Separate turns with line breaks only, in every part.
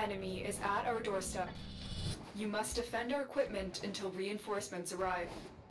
enemy is at our doorstep. You must defend our equipment until reinforcements arrive.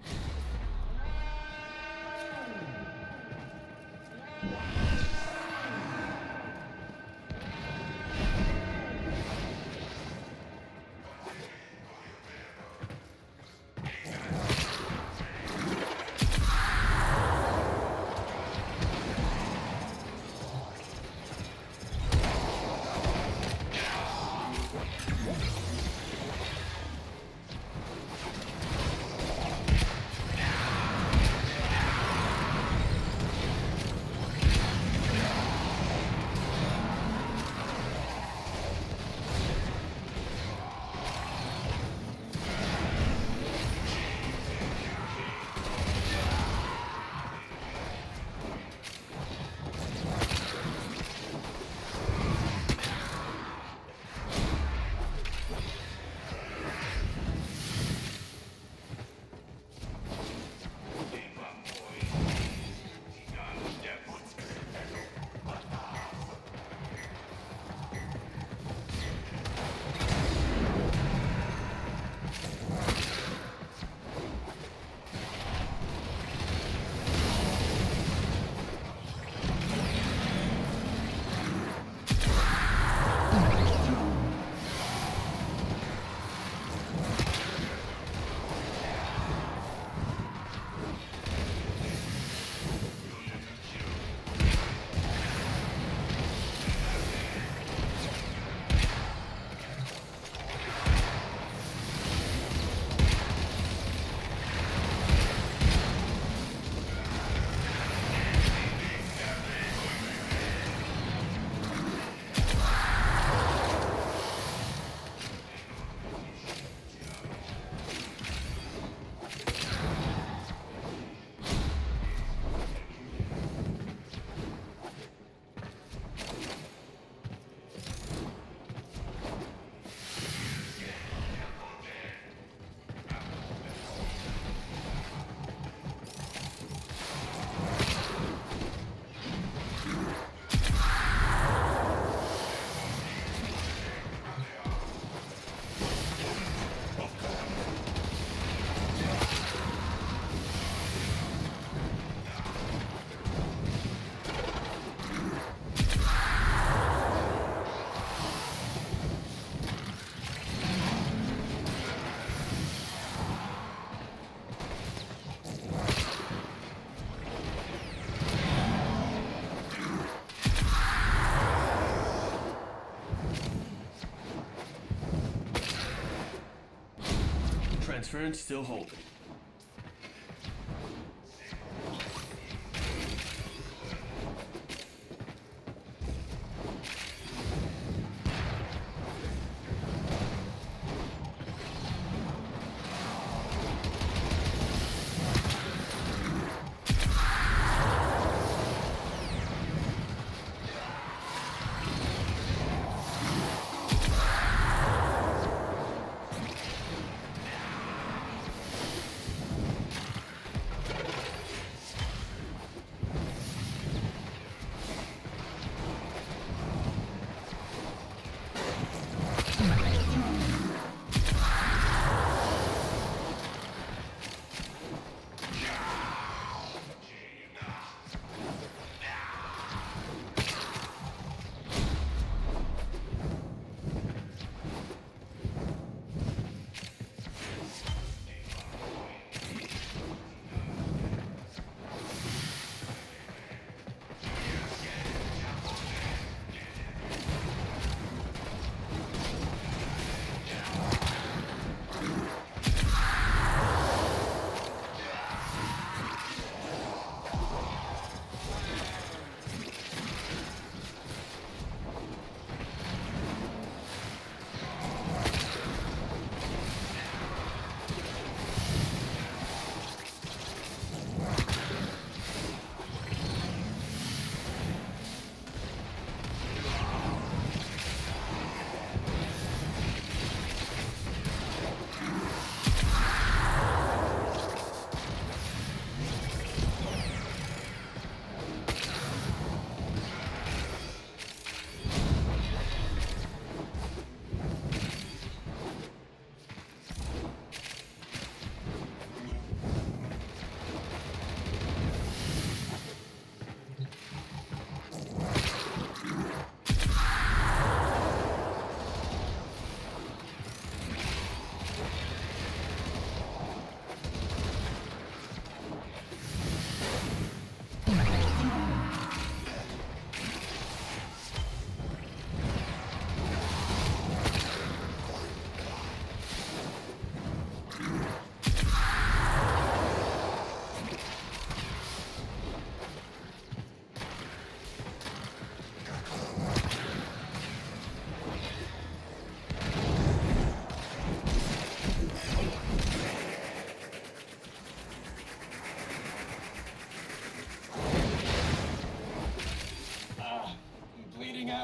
Transference still holding.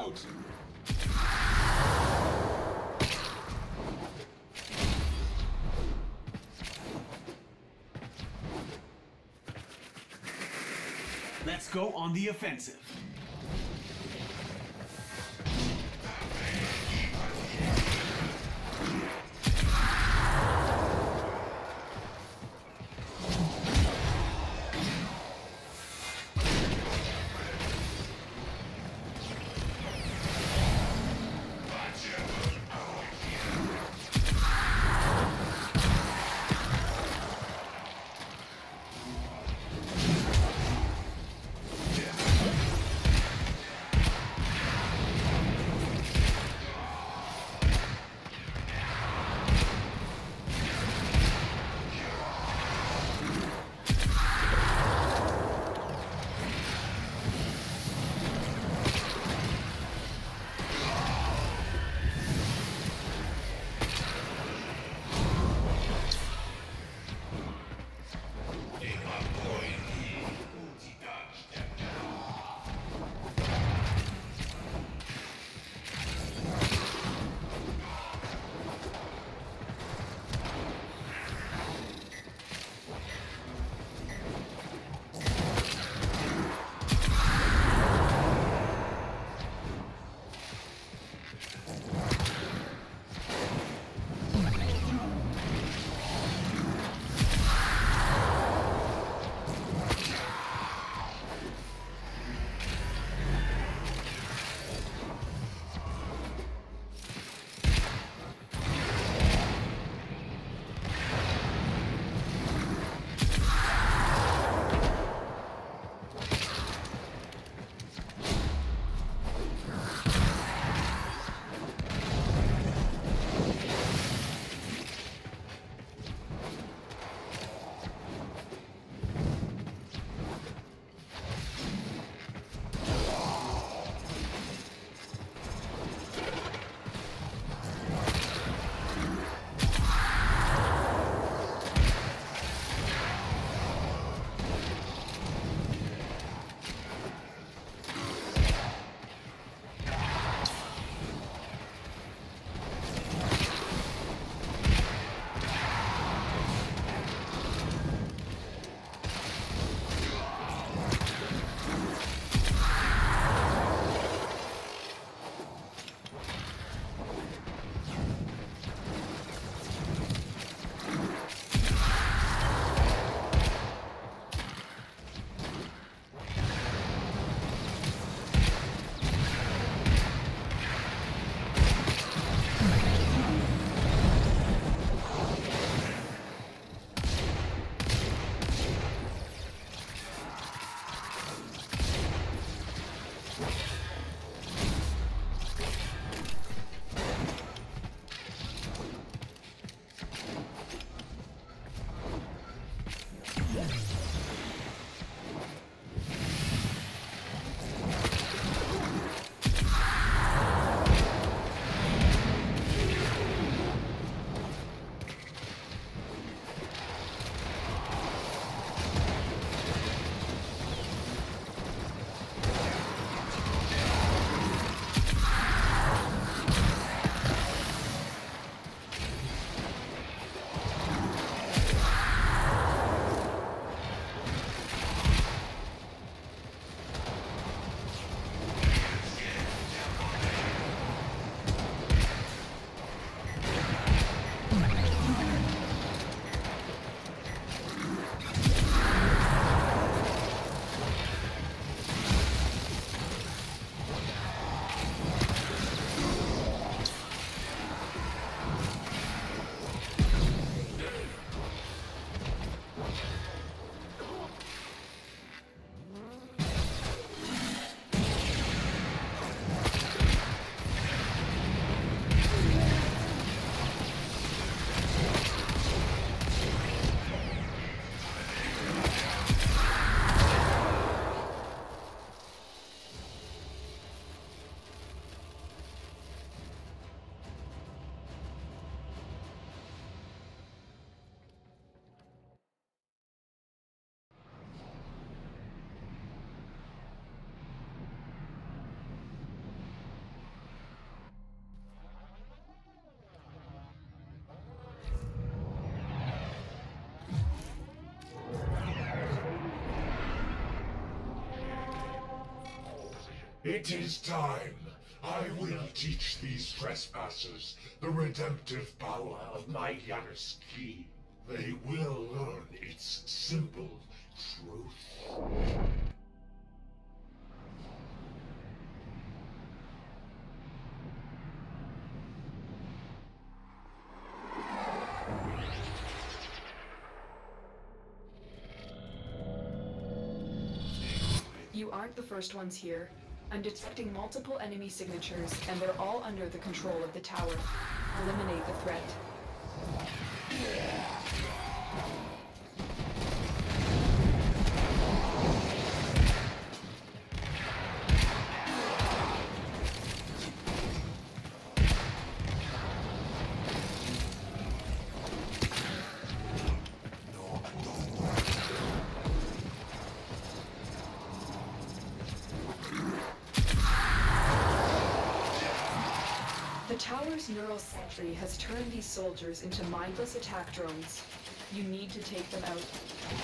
out.
Let's go on the offensive.
It is time. I will teach these trespassers the redemptive power of my Yaris key. They will learn its simple truth.
You aren't the first ones here. I'm detecting multiple enemy signatures, and they're all under the control of the tower. Eliminate the threat. The tower's neural sentry has turned these soldiers into mindless attack drones. You need to take them out.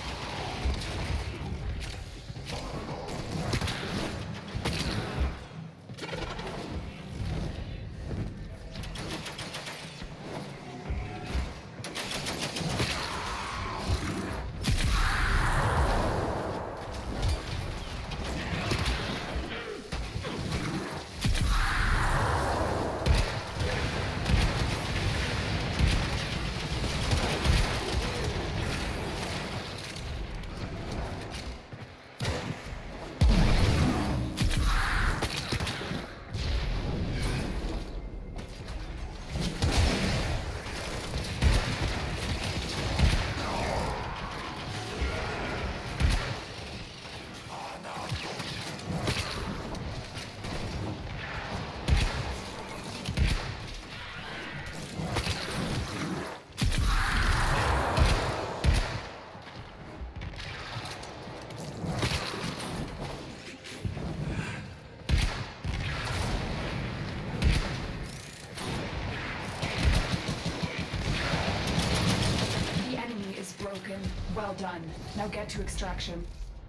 Well done. Now get to extraction.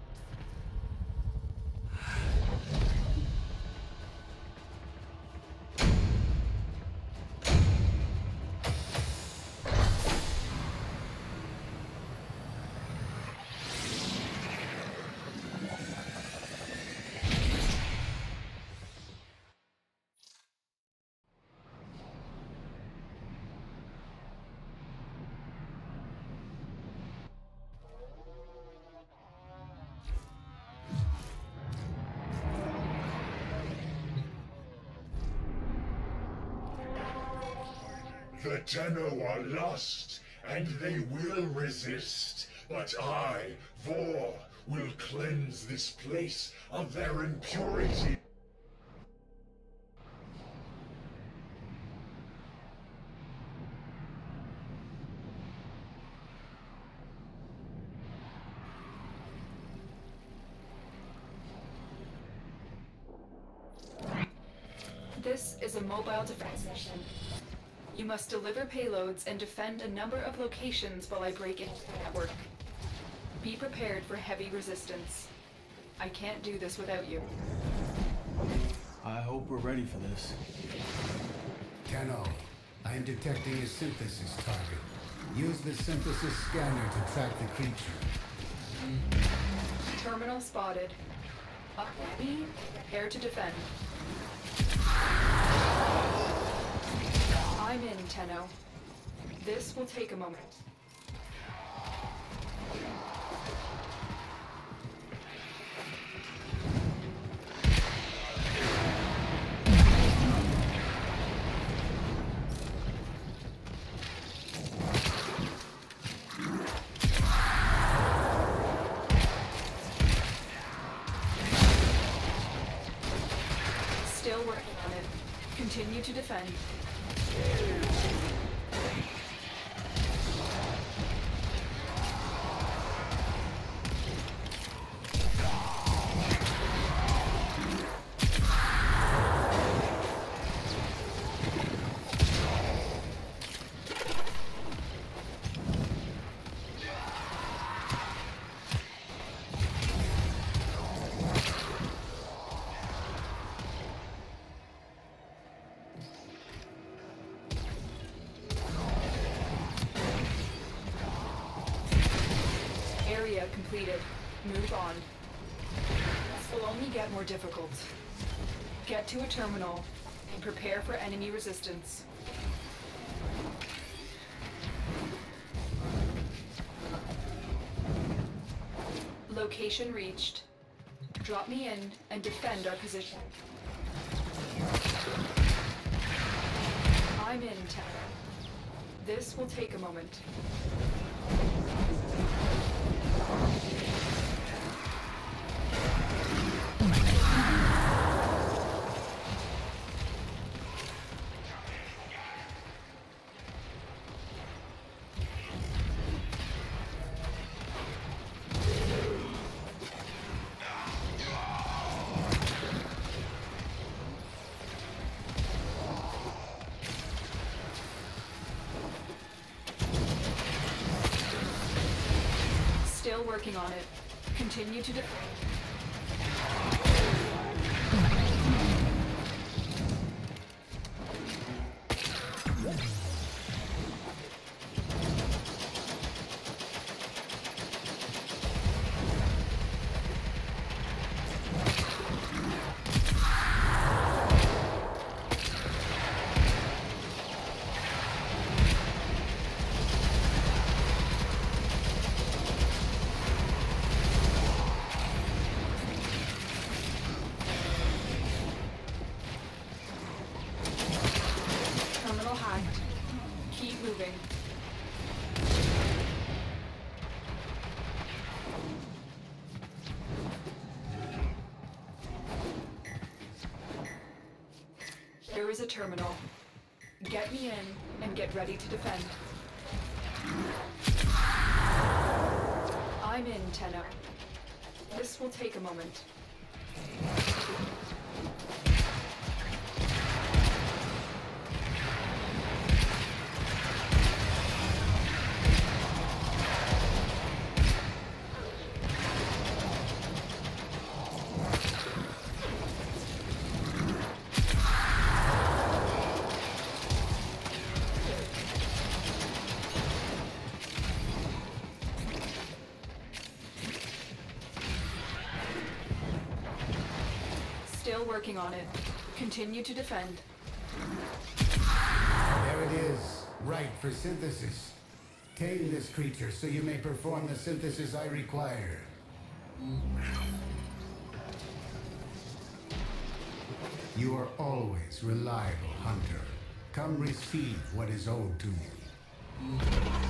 The Tenno are lost, and they will resist. But I, Vor, will cleanse this place of their impurity.
This is a mobile defense mission. You must deliver payloads and defend a number of locations while I break into the network. Be prepared for heavy resistance. I can't do this without you.
I hope we're ready for this.
Tenno, I am detecting a synthesis target. Use the synthesis scanner to track the creature.
Terminal spotted. Up me, prepare to defend. I'm in, Tenno. This will take a moment. Still working on it. Continue to defend. pilot completed. Move on. This will only get more difficult. Get to a terminal and prepare for enemy resistance. Location reached. Drop me in and defend our position. I'm in, Tower. This will take a moment. Still working on it. Continue to defend. Terminal hacked. Keep moving. There is a terminal. Get me in and get ready to defend. I'm in, Tenno. This will take a moment. Still working on it. Continue to defend.
There it is. Right for synthesis. Tame this creature so you may perform the synthesis I require. You are always reliable, Hunter. Come receive what is owed to you.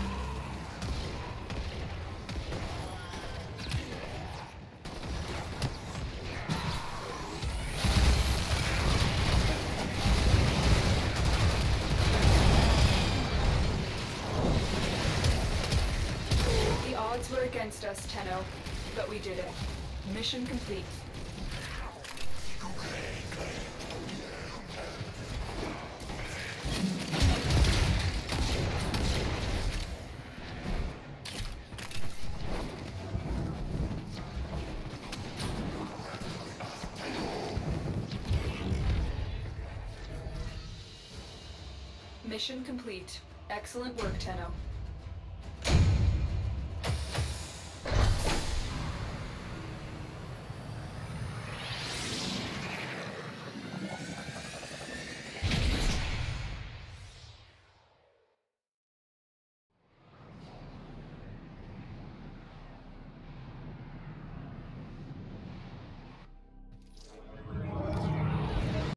The odds were against us, Tenno, but we did it. Mission complete. Mission complete. Excellent work, Tenno.